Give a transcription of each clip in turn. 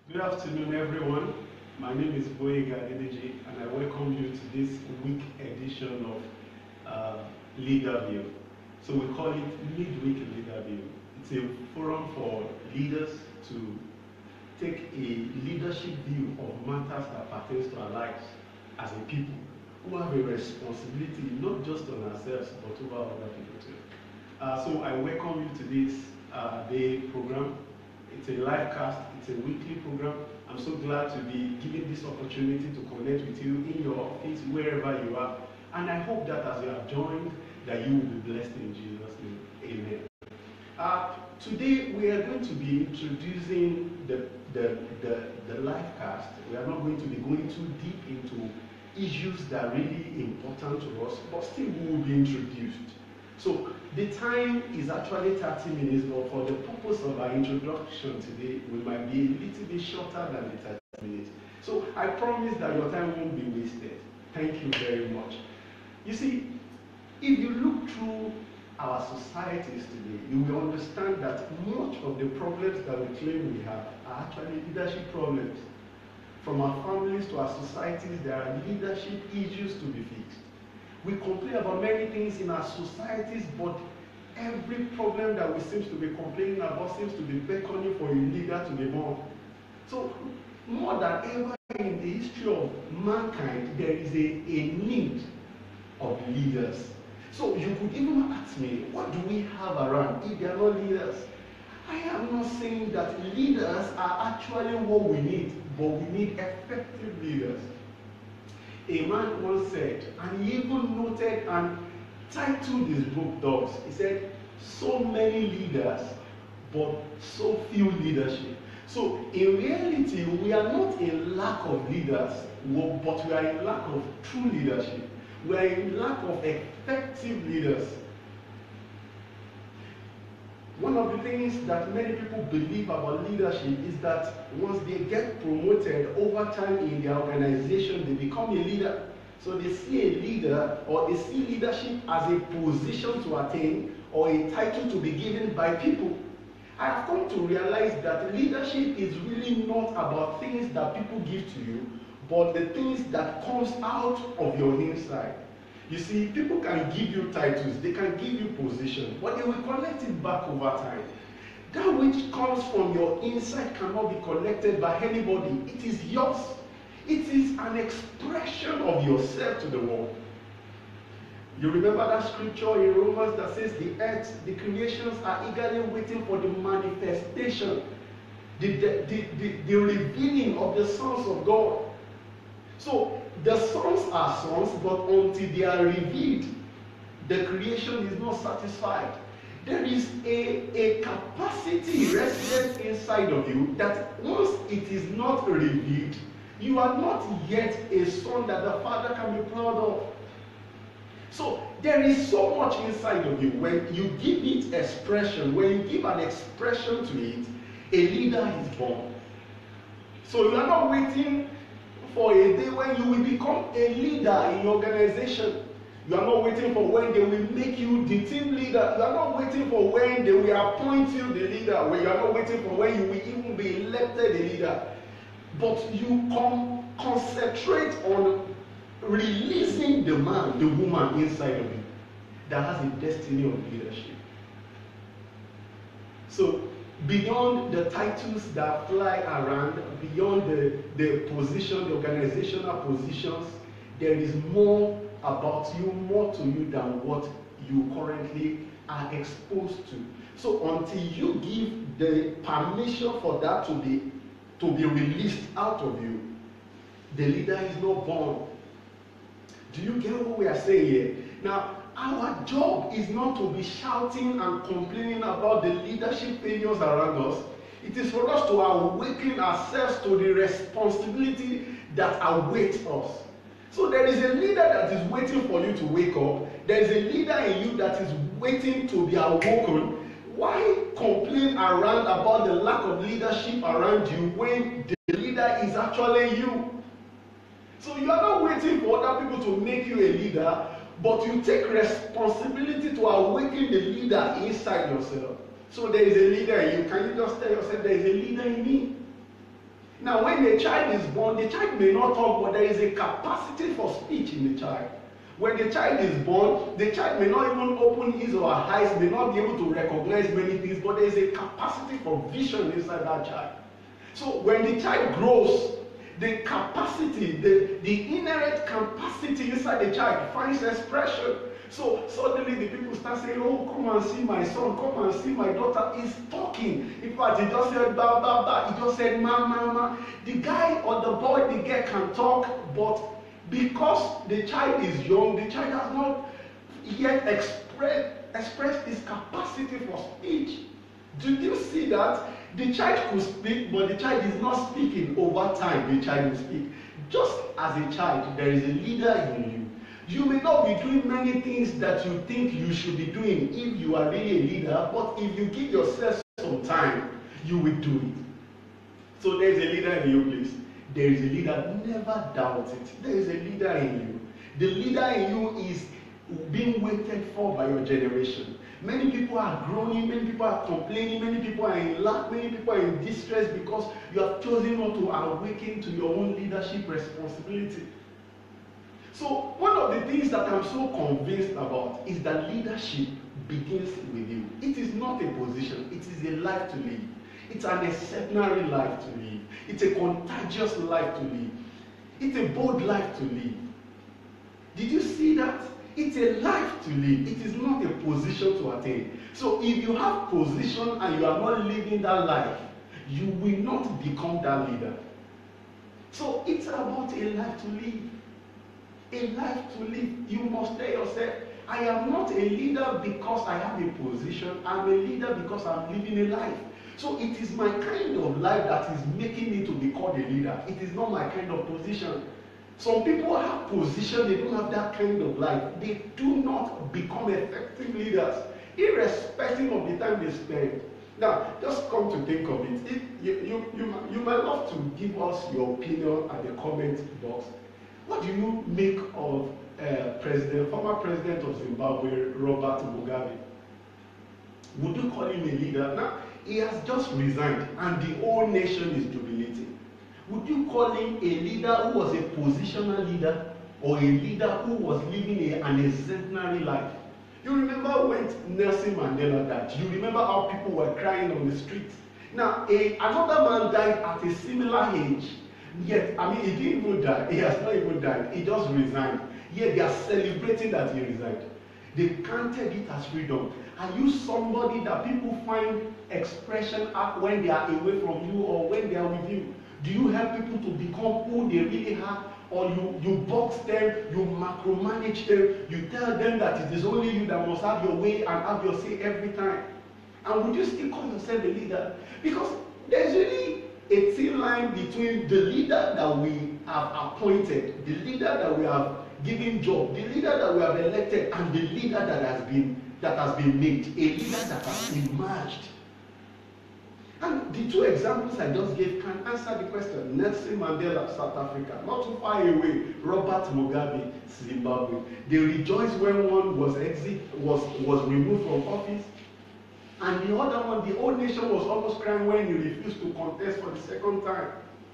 Good afternoon, everyone. My name is Gboyega Adedeji, and I welcome you to this week edition of Leader View. So we call it Midweek Leader View. It's a forum for leaders to take a leadership view of matters that pertains to our lives as a people who have a responsibility not just on ourselves but over other people too. So I welcome you to this day program. It's a live cast, it's a weekly program. I'm so glad to be given this opportunity to connect with you in your office, wherever you are. And I hope that as you have joined, that you will be blessed in Jesus' name. Amen. Today we are going to be introducing the live cast. We are not going to be going too deep into issues that are really important to us, but still we will be introduced. So the time is actually 30 minutes, but for the purpose of our introduction today, we might be a little bit shorter than the 30 minutes. So I promise that your time won't be wasted. Thank you very much. You see, if you look through our societies today, you will understand that much of the problems that we claim we have are actually leadership problems. From our families to our societies, there are leadership issues to be fixed. We complain about many things in our societies, but every problem that we seem to be complaining about seems to be beckoning for a leader to be born. So, more than ever in the history of mankind, there is a need of leaders. So, you could even ask me, what do we have around if they are not leaders? I am not saying that leaders are actually what we need, but we need effective leaders. A man once said, and he even noted and titled his book thus. He said, so many leaders, but so few leadership. So in reality, we are not in lack of leaders, but we are in lack of true leadership. We are in lack of effective leaders. One of the things that many people believe about leadership is that once they get promoted over time in their organization, they become a leader. So they see a leader, or they see leadership as a position to attain or a title to be given by people. I have come to realize that leadership is really not about things that people give to you, but the things that comes out of your inside. You see, people can give you titles, they can give you position, but they will collect it back over time. That which comes from your inside cannot be collected by anybody. It is yours. It is an expression of yourself to the world. You remember that scripture in Romans that says the earth, the creations are eagerly waiting for the manifestation, the revealing of the sons of God. So the sons are sons, but until they are revealed, the creation is not satisfied. There is a capacity resident inside of you that once it is not revealed, you are not yet a son that the Father can be proud of. So there is so much inside of you. When you give it expression, when you give an expression to it, a leader is born. So you are not waiting for a day when you will become a leader in your organization. You are not waiting for when they will make you the team leader. You are not waiting for when they will appoint you the leader. You are not waiting for when you will even be elected a leader. But you concentrate on releasing the man, the woman inside of you that has a destiny of leadership. So beyond the titles that fly around, beyond the position, the organizational positions, there is more about you, more to you than what you currently are exposed to. So until you give the permission for that to be released out of you, the leader is not born. Do you get what we are saying here? Now, our job is not to be shouting and complaining about the leadership failures around us. It is for us to awaken ourselves to the responsibility that awaits us. So there is a leader that is waiting for you to wake up. There is a leader in you that is waiting to be awoken. Why complain around about the lack of leadership around you when the leader is actually you? So you are not waiting for other people to make you a leader, but you take responsibility to awaken the leader inside yourself. So there is a leader in you. Can you just tell yourself there is a leader in me? Now, when a child is born, the child may not talk, but there is a capacity for speech in the child. When the child is born, the child may not even open his or her eyes, may not be able to recognize many things, but there is a capacity for vision inside that child. So when the child grows, the capacity, the inherent capacity inside the child finds expression. So suddenly the people start saying, oh, come and see my son, come and see my daughter. He's talking. In fact, he just said, ba, ba, ba. He just said, ma, ma, ma. The guy or the boy, the girl can talk, but because the child is young, the child has not yet expressed his capacity for speech. Did you see that? The child could speak, but the child is not speaking. Over time, the child will speak. Just as a child, there is a leader in you. You may not be doing many things that you think you should be doing if you are really a leader, but if you give yourself some time, you will do it. So there is a leader in you, please. There is a leader. Never doubt it. There is a leader in you. The leader in you is being waited for by your generation. Many people are groaning, many people are complaining, many people are in lack, many people are in distress because you have chosen not to awaken to your own leadership responsibility. So one of the things that I'm so convinced about is that leadership begins with you. It is not a position, it is a life to live. It's an exceptional life to live. It's a contagious life to live. It's a bold life to live. Did you see that? It's a life to live. It is not a position to attain. So if you have position and you are not living that life, you will not become that leader. So it's about a life to live. A life to live. You must tell yourself, I am not a leader because I have a position. I'm a leader because I'm living a life. So it is my kind of life that is making me to be called a leader. It is not my kind of position. Some people have position, they don't have that kind of life. They do not become effective leaders, irrespective of the time they spend. Now, just come to think of it. You might love to give us your opinion at the comment box. What do you make of former president of Zimbabwe, Robert Mugabe? Would you call him a leader? Now, he has just resigned and the whole nation is jubilating. Would you call him a leader who was a positional leader or a leader who was living an exemplary life? You remember when Nelson Mandela died? You remember how people were crying on the streets? Now, another man died at a similar age. Yet, he didn't even die. He has not even died. He just resigned. Yet they are celebrating that he resigned. They counted it as freedom. Are you somebody that people find expression at when they are away from you or when they are with you? Do you help people to become who they really are? Or you box them, you micromanage them, you tell them that it is only you that must have your way and have your say every time? And would you still call yourself a leader? Because there's really a thin line between the leader that we have appointed, the leader that we have given job, the leader that we have elected, and the leader that has been made, a leader that has emerged. And the two examples I just gave can answer the question. Nelson Mandela, South Africa, not too far away. Robert Mugabe, Zimbabwe. They rejoiced when one was removed from office, and the other one, the whole nation was almost crying when he refused to contest for the second time.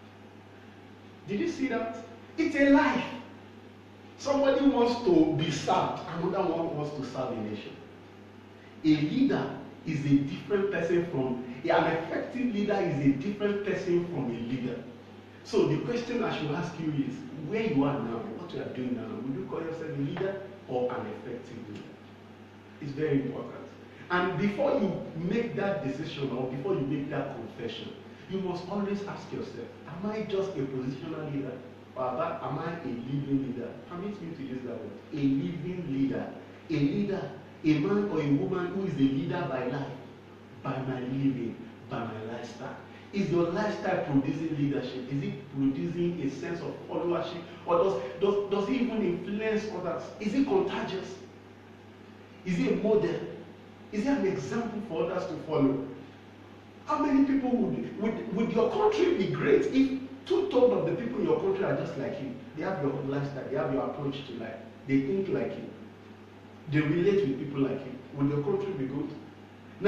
Did you see that? It's a life. Somebody wants to be served, another one wants to serve a nation. A leader is a different person from, an effective leader is a different person from a leader. So the question I should ask you is, where you are now, what you are doing now, would you call yourself a leader or an effective leader? It's very important. And before you make that decision or before you make that confession, you must always ask yourself, am I just a positional leader? Or am I a living leader? Permit me to use that word. A living leader. A leader. A man or a woman who is a leader by life, by my living, by my lifestyle. Is your lifestyle producing leadership? Is it producing a sense of followership? Or does it even influence others? Is it contagious? Is it a model? Is it an example for others to follow? How many people would your country be great if 2/3 of the people in your country are just like you? They have your lifestyle, they have your approach to life, they think like you, they relate with people like you. Would your country be good? Now,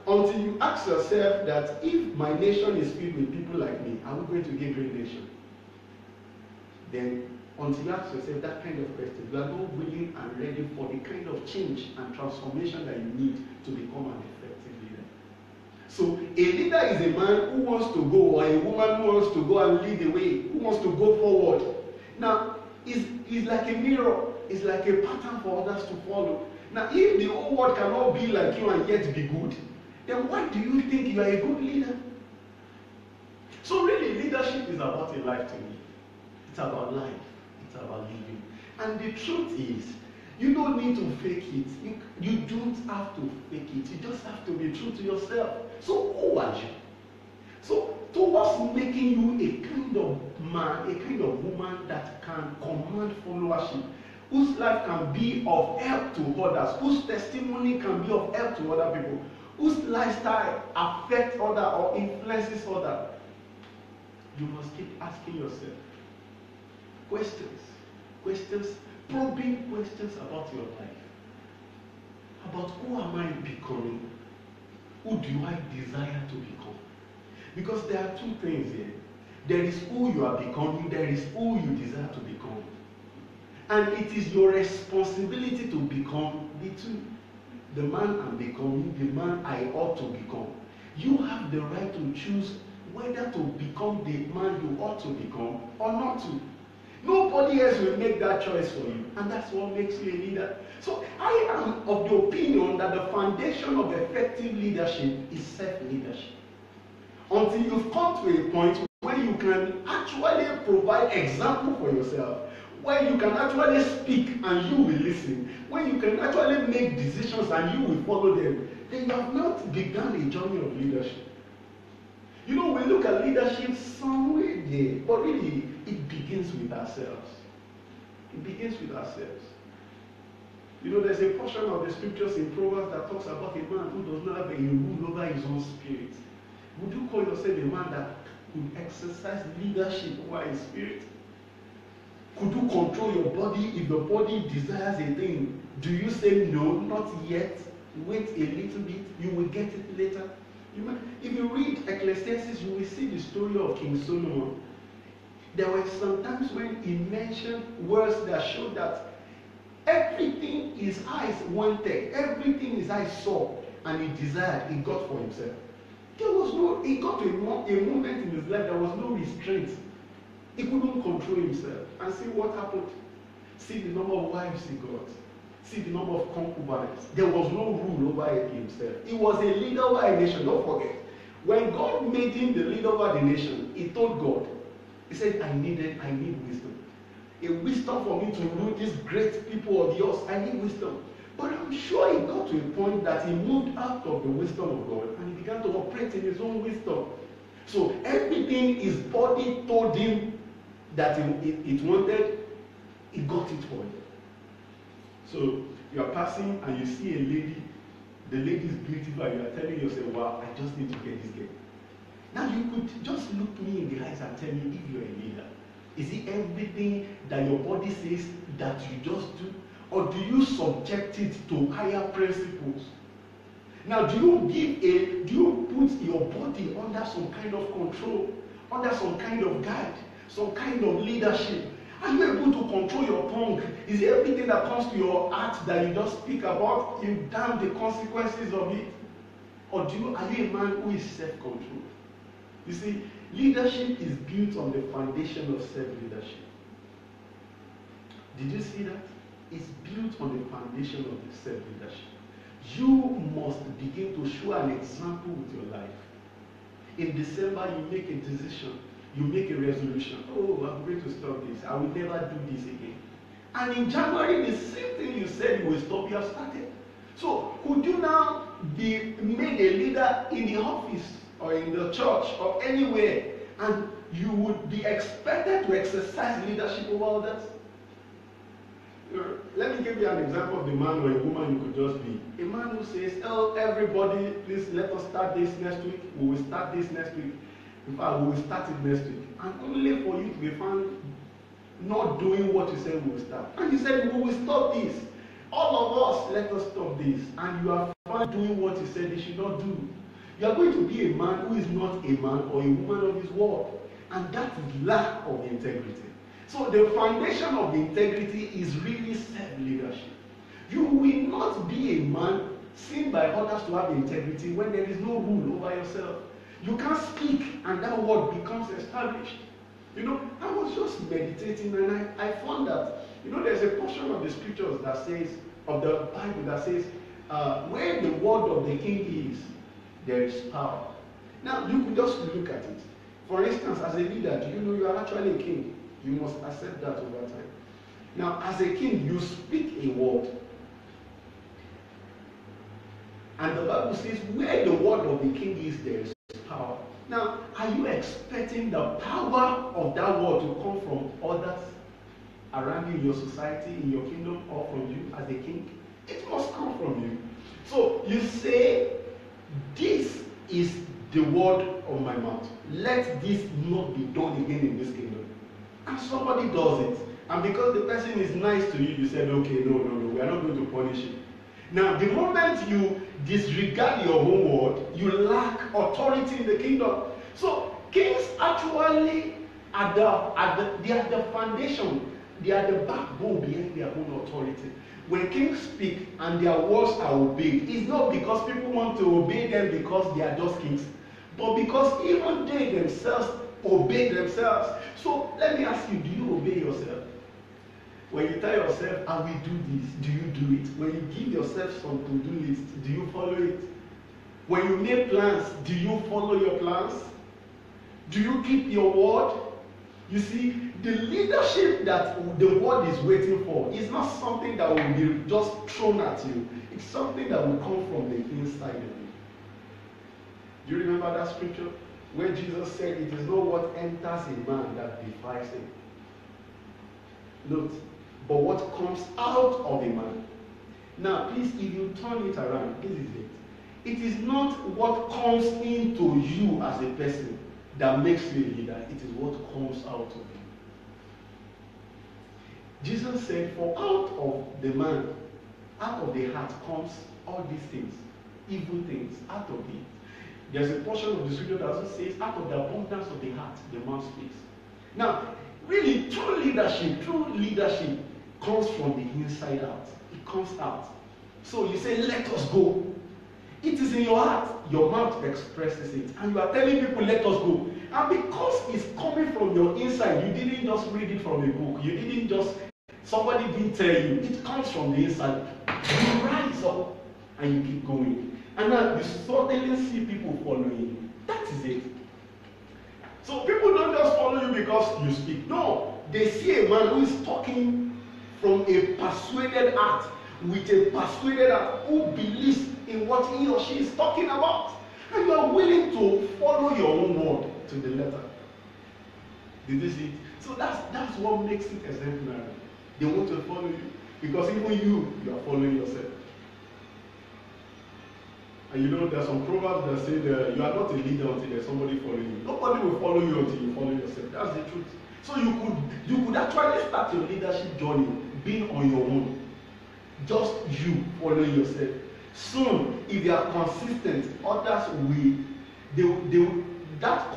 until you ask yourself that if my nation is filled with people like me, are we going to be a great nation? Then, until you ask yourself that kind of question, you are not willing and ready for the kind of change and transformation that you need to become an effective leader. So, a leader is a man who wants to go, or a woman who wants to go and lead the way, who wants to go forward. Now, it's like a mirror, it's like a pattern for others to follow. Now, if the whole world cannot be like you and yet be good, then why do you think you are a good leader? So really, leadership is about a life to me. It's about life. It's about living. And the truth is, you don't need to fake it. You don't have to fake it. You just have to be true to yourself. So who are you? So towards making you a kind of man, a kind of woman that can command followership, whose life can be of help to others, whose testimony can be of help to other people, whose lifestyle affects others or influences others, you must keep asking yourself questions, probing questions about your life. About who am I becoming? Who do I desire to become? Because there are two things here. There is who you are becoming, there is who you desire to become. And it is your responsibility to become the two. The man I'm becoming, the man I ought to become. You have the right to choose whether to become the man you ought to become or not to. Nobody else will make that choice for you. And that's what makes you a leader. So I am of the opinion that the foundation of effective leadership is self-leadership. Until you've come to a point where you can actually provide example for yourself, where you can actually speak and you will listen, when you can actually make decisions and you will follow them, then you have not begun a journey of leadership. You know, we look at leadership somewhere there, but really, it begins with ourselves. It begins with ourselves. You know, there's a portion of the scriptures in Proverbs that talks about a man who does not have a rule over his own spirit. Would you call yourself a man that could exercise leadership over his spirit? Could you control your body if your body desires a thing? Do you say no, not yet? Wait a little bit, you will get it later. If you read Ecclesiastes, you will see the story of King Solomon. There were some times when he mentioned words that showed that everything his eyes wanted, everything his eyes saw, and he desired, he got for himself. He got to a moment in his life there was no restraint. He couldn't control himself. And see what happened. See the number of wives he got. See the number of concubines. There was no rule over himself. He was a leader over a nation. Don't forget. When God made him the leader over the nation, he told God, he said, I need wisdom. A wisdom for me to rule these great people of the earth. I need wisdom. But I'm sure he got to a point that he moved out of the wisdom of God and he began to operate in his own wisdom. So everything his body told him that it wanted, he got it for him. So you are passing and you see a lady, the lady is beautiful, and you are telling yourself, wow, I just need to get this girl. Now you could just look me in the eyes and tell me if you're a leader. Is it everything that your body says that you just do? Or do you subject it to higher principles? Now do you put your body under some kind of control, under some kind of guide, some kind of leadership? Are you able to control your tongue? Is it everything that comes to your heart that you just speak about, you damn the consequences of it? Or are you a man who is self-controlled? You see, leadership is built on the foundation of self-leadership. Did you see that? It's built on the foundation of the self-leadership. You must begin to show an example with your life. In December, you make a decision. You make a resolution. Oh, I'm going to stop this. I will never do this again. And in January, the same thing you said you will stop, you have started. So, could you now be made a leader in the office or in the church or anywhere, and you would be expected to exercise leadership over others? Let me give you an example of the man or a woman you could just be. A man who says, oh, everybody, please let us start this next week. We will start this next week. In fact, we will start it next week. And only for you to be found not doing what you said we will start. And you said, we will stop this. All of us, let us stop this. And you are found doing what he said they should not do. You are going to be a man who is not a man or a woman of his word. And that is lack of integrity. So the foundation of the integrity is really self-leadership. You will not be a man seen by others to have integrity when there is no rule over yourself. You can't speak and that word becomes established. You know, I was just meditating and I found that, you know, there's a portion of the scriptures that says, of the Bible that says, where the word of the king is, there is power. Now, you could just look at it. For instance, as a leader, do you know you are actually a king? You must accept that over time. Now, as a king, you speak a word. And the Bible says, where the word of the king is, there is power. Now, are you expecting the power of that word to come from others around you in your society, in your kingdom, or from you as a king? It must come from you. So you say, this is the word of my mouth. Let this not be done again in this kingdom. And somebody does it. And because the person is nice to you, you said, okay, no, we are not going to punish him. Now, the moment you disregard your own word, you lack authority in the kingdom. So, kings actually are the foundation, they are the backbone behind their own authority. When kings speak and their words are obeyed, it's not because people want to obey them because they are just kings, but because even they themselves obey themselves. So, let me ask you, do you obey yourself? When you tell yourself, I will do this, do you do it? When you give yourself some to-do list, do you follow it? When you make plans, do you follow your plans? Do you keep your word? You see, the leadership that the world is waiting for is not something that will be just thrown at you. It's something that will come from the inside of you. Do you remember that scripture? Where Jesus said, it is not what enters a man that defiles him. Note, but what comes out of a man. Now, please, if you turn it around, this is it. It is not what comes into you as a person that makes you a leader. It is what comes out of you. Jesus said, for out of the man, out of the heart comes all these things, evil things, out of it. There's a portion of the scripture that also says, out of the abundance of the heart, the mouth speaks. Now, really, true leadership comes from the inside out. It comes out. So you say, let us go. It is in your heart. Your mouth expresses it. And you are telling people, let us go. And because it's coming from your inside, you didn't just read it from a book. You didn't just, somebody didn't tell you. It comes from the inside. You rise up and you keep going. And now you suddenly see people following you. That is it. So people don't just follow you because you speak. No, they see a man who is talking from a persuaded heart, with a persuaded heart, who believes in what he or she is talking about. And you are willing to follow your own word to the letter. Did you see it? So that's what makes it exemplary. They want to follow you because even you are following yourself. And you know, there are some proverbs that say that you are not a leader until there's somebody following you. Nobody will follow you until you follow yourself. That's the truth. So you could actually start your leadership journey being on your own. Just you following yourself. Soon, if you are consistent, others will that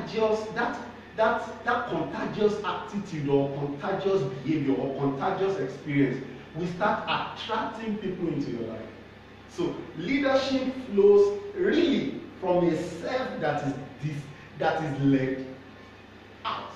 contagious attitude or contagious behavior or contagious experience will start attracting people into your life. So leadership flows really from a self that is led out.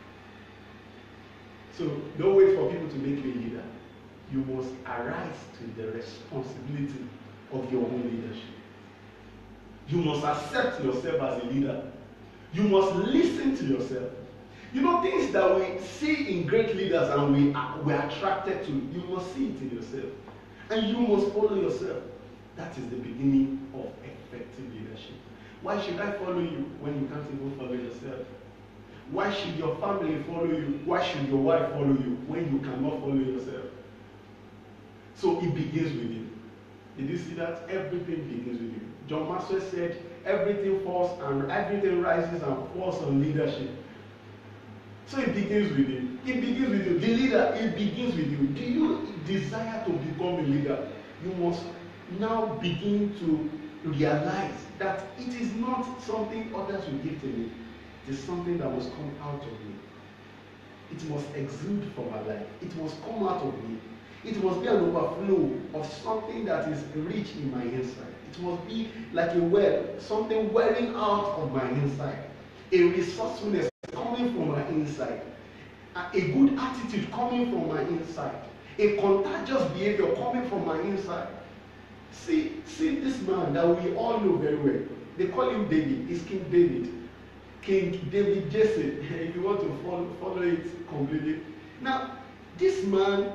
So don't wait for people to make you a leader. You must arise to the responsibility of your own leadership. You must accept yourself as a leader. You must listen to yourself. You know, things that we see in great leaders and we're attracted to, you must see it in yourself. And you must follow yourself. That is the beginning of effective leadership. Why should I follow you when you can't even follow yourself? Why should your family follow you? Why should your wife follow you when you cannot follow yourself? So it begins with you. Did you see that? Everything begins with you. John Maxwell said, everything falls and everything rises and falls on leadership. So it begins with you. It begins with you. The leader, it begins with you. Do you desire to become a leader? You must now begin to realize that it is not something others will give to me. It is something that must come out of me. It must exude from my life. It must come out of me. It must be an overflow of something that is rich in my inside. It must be like a well, something welling out of my inside. A resourcefulness coming from my inside. A good attitude coming from my inside. A contagious behavior coming from my inside. See this man that we all know very well. They call him David. It's King David. King David Jesse, if you want to follow it completely. Now, this man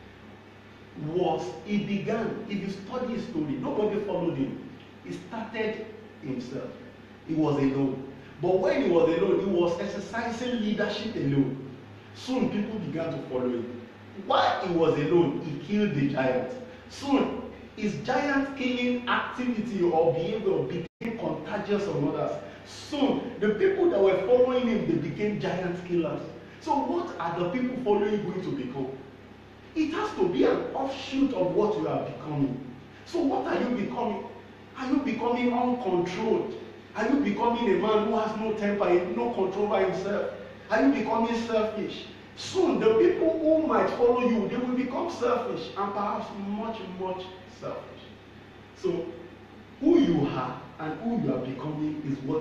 he began, if you study his story, nobody followed him. He started himself. He was alone. But when he was alone, he was exercising leadership alone. Soon people began to follow him. While he was alone, he killed the giant. Soon, his giant killing activity or behavior became contagious on others. Soon, the people that were following him, they became giant killers. So what are the people following going to become? It has to be an offshoot of what you are becoming. So what are you becoming? Are you becoming uncontrolled? Are you becoming a man who has no temper, no control by himself? Are you becoming selfish? Soon, the people who might follow you, they will become selfish and perhaps much, much selfish. So, who you are and who you are becoming is what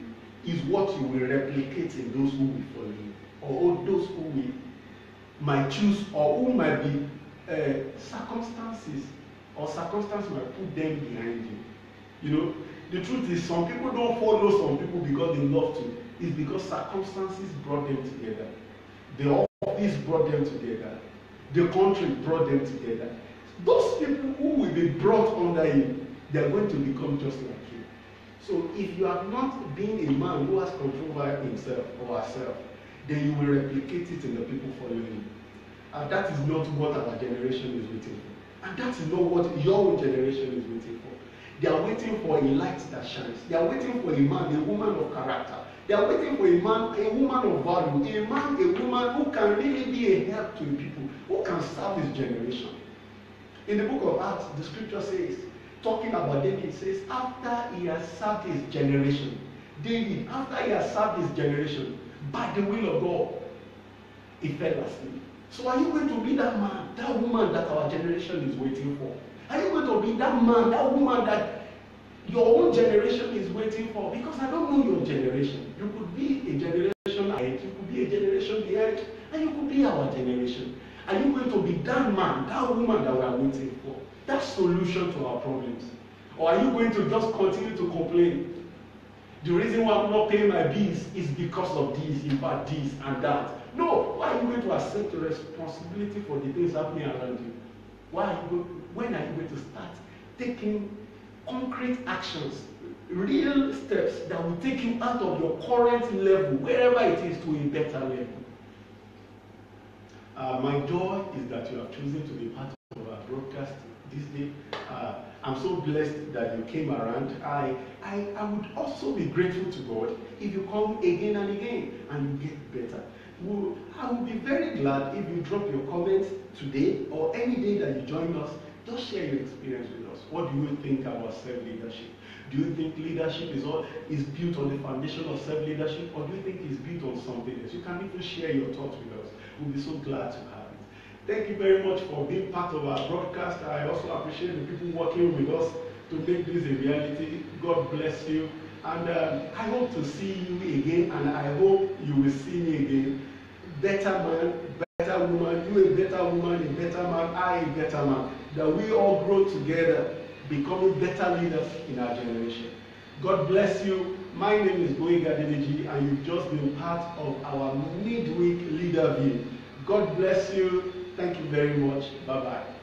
you will replicate in those who will follow you, or those who might choose, or who might be circumstances, or circumstance might put them behind you. You know, the truth is some people don't follow some people because they love to. It's because circumstances brought them together. The office brought them together. The country brought them together. Those people who will be brought under you, they are going to become just like you. So if you have not been a man who has control over himself or herself, then you will replicate it in the people following you. And that is not what our generation is waiting for. And that is not what your generation is waiting for. They are waiting for a light that shines. They are waiting for a man, a woman of character. They are waiting for a man, a woman of value, a man, a woman who can really be a help to people, who can serve his generation. In the book of Acts, the scripture says, talking about David, it says, after he has served his generation, David, after he has served his generation, by the will of God, he fell asleep. So are you going to be that man, that woman that our generation is waiting for? Are you going to be that man, that woman that your own generation is waiting for? Because I don't know your generation. You could be a generation ahead, you could be a generation behind, and you could be our generation. Are you going to be that man, that woman that we are waiting for? That solution to our problems? Or are you going to just continue to complain? The reason why I'm not paying my bills is because of this, in fact, this and that. No, why are you going to accept the responsibility for the things happening around you? When are you going to start taking concrete actions, real steps that will take you out of your current level, wherever it is, to a better level? My joy is that you have chosen to be part of our broadcast this day. I'm so blessed that you came around. I would also be grateful to God if you come again and again and you get better. I would be very glad if you drop your comments today or any day that you join us. Just share your experience with us. What do you think about self-leadership? Do you think leadership is built on the foundation of self-leadership, or do you think it's built on something else? You can even share your thoughts with us. We'll be so glad to have it. Thank you very much for being part of our broadcast. I also appreciate the people working with us to make this a reality. God bless you. And I hope to see you again, and I hope you will see me again. Better man, better woman, you a better woman, a better man, I a better man. That we all grow together, becoming better leaders in our generation. God bless you. My name is Gboyega Adedeji, and you've just been part of our midweek leader view. God bless you. Thank you very much. Bye-bye.